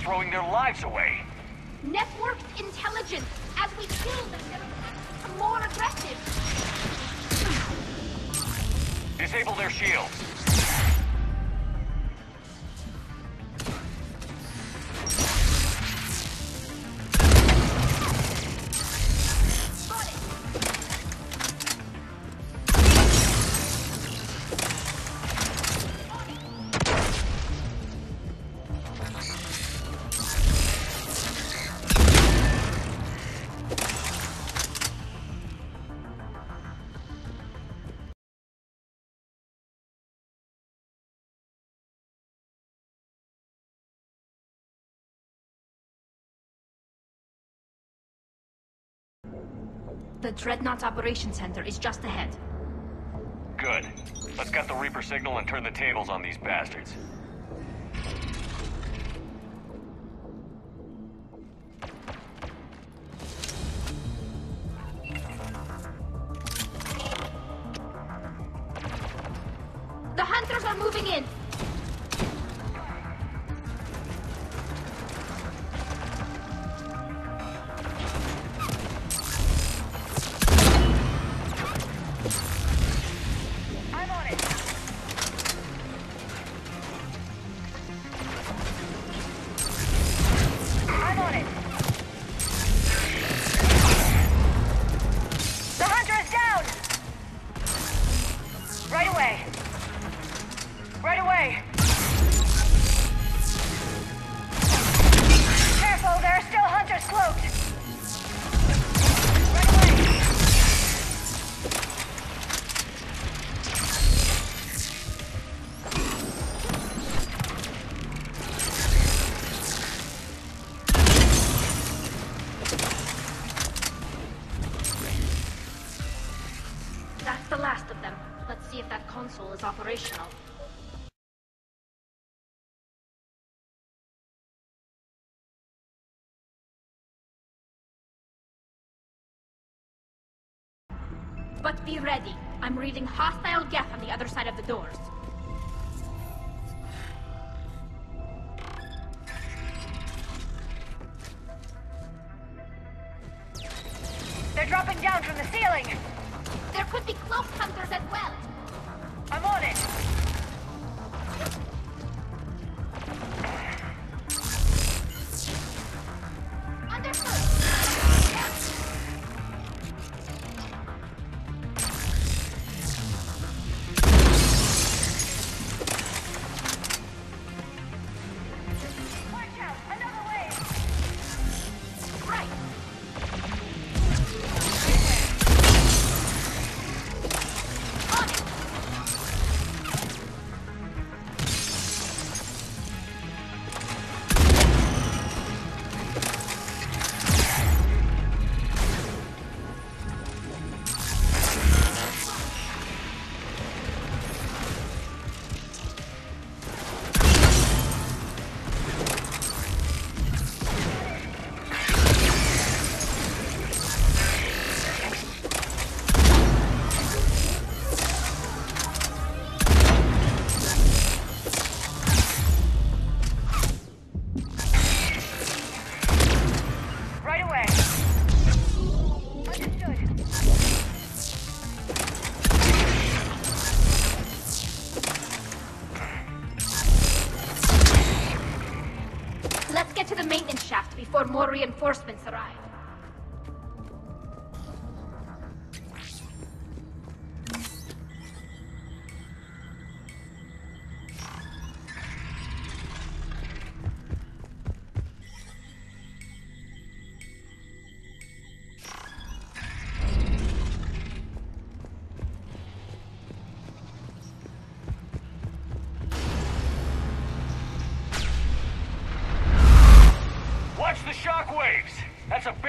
throwing their lives away. Networked intelligence. As we kill them, they're more aggressive. Disable their shields. The Dreadnaught Operations Center is just ahead. Good. Let's get the Reaper signal and turn the tables on these bastards. The Hunters are moving in! That's the last of them. Let's see if that console is operational. But be ready. I'm reading hostile Geth on the other side of the doors. They're dropping down from the ceiling! There could be cloaked hunters as well. I'm on it! Understood! Watch out! Another wave! Right! On it! Right away! Understood. Let's get to the maintenance shaft before more reinforcements arrive. Watch the shockwaves! That's a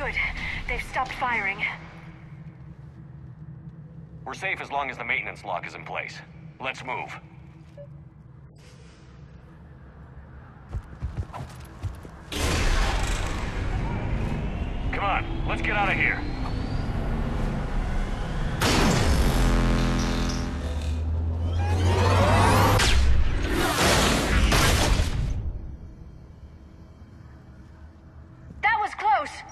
Good. They've stopped firing. We're safe as long as the maintenance lock is in place. Let's move. Come on, let's get out of here. That was close!